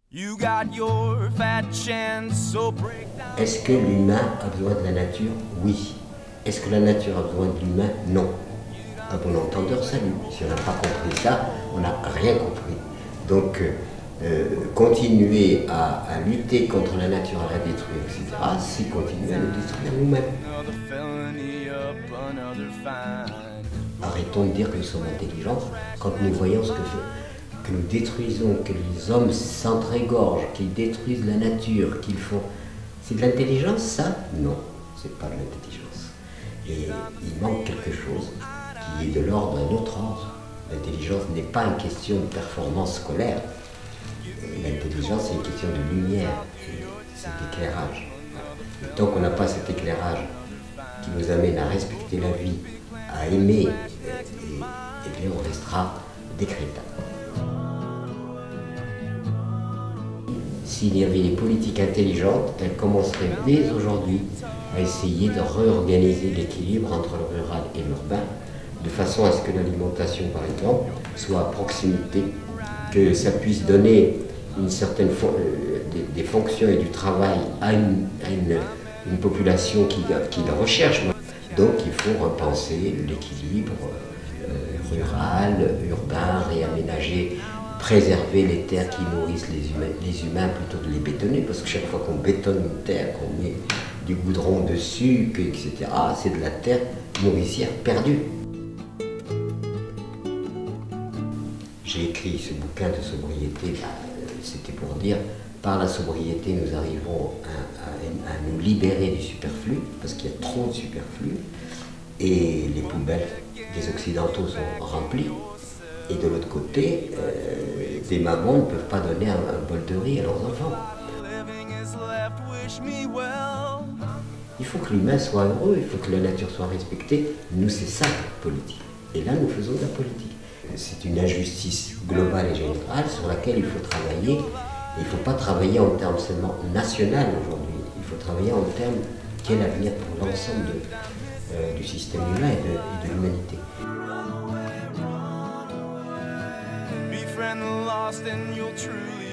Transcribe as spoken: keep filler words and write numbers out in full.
Est-ce que l'humain a besoin de la nature? Oui. Est-ce que la nature a besoin de l'humain? Non. À bon entendeur, salut. Si on n'a pas compris ça, on n'a rien compris. Donc, euh, continuer à, à lutter contre la nature, à la détruire, et cetera, c'est continuer à nous détruire nous-mêmes. Arrêtons de dire que nous sommes intelligents quand nous voyons ce que, que nous détruisons, que les hommes s'entrégorgent, qu'ils détruisent la nature, qu'ils font... C'est de l'intelligence, ça? Non, c'est pas de l'intelligence. Et il manque quelque chose qui est de l'ordre d'un autre ordre. L'intelligence n'est pas une question de performance scolaire. L'intelligence, c'est une question de lumière, c'est d'éclairage. Et tant qu'on n'a pas cet éclairage qui nous amène à respecter la vie, à aimer, et, et, et bien on restera des crétins. S'il y avait des politiques intelligentes, elles commenceraient dès aujourd'hui à essayer de réorganiser l'équilibre entre le rural et l'urbain, de façon à ce que l'alimentation, par exemple, soit à proximité, que ça puisse donner une certaine fon euh, des, des fonctions et du travail à une, à une, une population qui, qui le recherche. Donc il faut repenser l'équilibre euh, rural, urbain, réaménager, préserver les terres qui nourrissent les humains, les humains plutôt que de les bétonner, parce que chaque fois qu'on bétonne une terre, qu'on met du goudron dessus, et cetera, c'est de la terre nourricière perdue. J'ai écrit ce bouquin de sobriété, bah, c'était pour dire, par la sobriété, nous arrivons à, à, à nous libérer du superflu, parce qu'il y a trop de superflu, et les poubelles des Occidentaux sont remplies. Et de l'autre côté, euh, des mamans ne peuvent pas donner un, un bol de riz à leurs enfants. Il faut que l'humain soit heureux, il faut que la nature soit respectée. Nous, c'est ça la politique. Et là, nous faisons de la politique. C'est une injustice globale et générale sur laquelle il faut travailler. Il ne faut pas travailler en termes seulement national aujourd'hui. Il faut travailler en termes quel avenir pour l'ensemble euh, du système humain et de, et de l'humanité. Lost and you'll truly